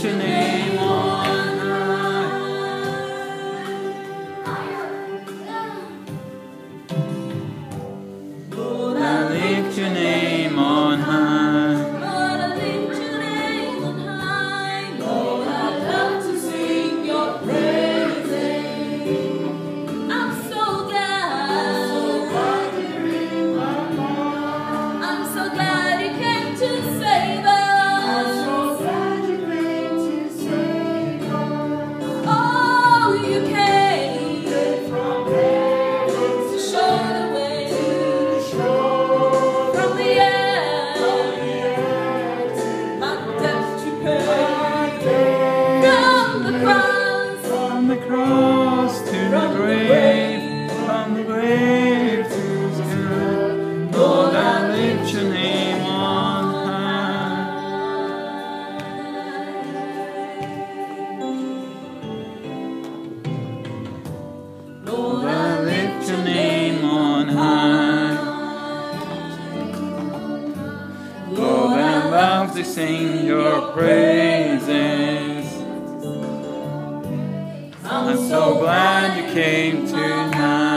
your name on high. Lord, I lift your name on high. Lord, I lift your name on high. Lord, I love to sing your praises. I'm so glad. I'm so glad you came to save us. Oh, you came to show the way from the earth. My debt you paid from the cross From the cross to the grave, from the grave to the sky. Lord, I lift your name on high. Lord, I lift your name on high. Lord, I love to sing your praises. I'm so glad you came tonight.